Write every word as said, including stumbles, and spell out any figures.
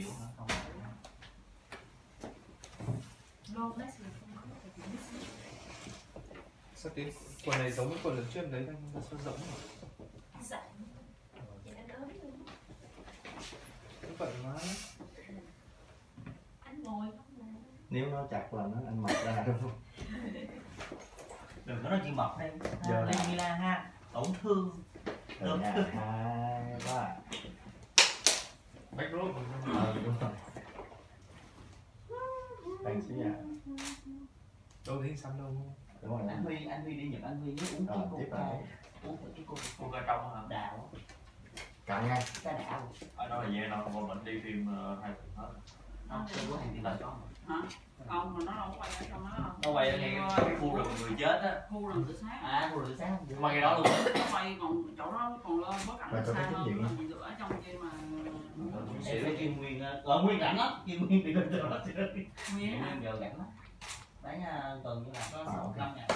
yếu hả? Không. Sao cái quần này giống với quần lần trước đấy đang nó sao rỗng hả? Dạ. Vậy anh ốm luôn. Cũng vậy mà. Anh ngồi không mà. Nếu nó chặt là nó anh mập ra đúng không? Đừng có nói chuyện mập đây. Giờ Lên Milan ha. Tổn thương. Rồi nha, hai ba. Bách rốt rồi. Ờ đúng rồi. Đang xíu nha. Đâu thấy xăm đâu. Đúng rồi. Anh Huy, anh Huy đi Nhật, anh Huy nhớ uống cái Rồi, tiếp coca, lại. uống cái coca coca trong hả? Đào. Cạn nha. Cái đào. Ở đó là về đâu mà mình đi phim uh, hai tuần hết. Không, tôi có hàng đi lại cho. Hả? Không, mà nó đâu có quay ở trong đó đâu. Nó quay ở ngay cái khu rừng người chết á. Khu rừng tự sát. À, khu rừng sáng. Mà ngay đó luôn á. Nó quay còn chỗ đó còn lên bối cảnh Rồi, xa có cái hơn, chính làm gì được ở trong kia mà. Em phải Kim Nguyên, ở Nguyên cảnh lắm, Kim Nguyên thì lên được là Nguyên hả? Nguyên giờ cảnh lắm. Đấy tuần như là có À, sáu ok. năm ngày.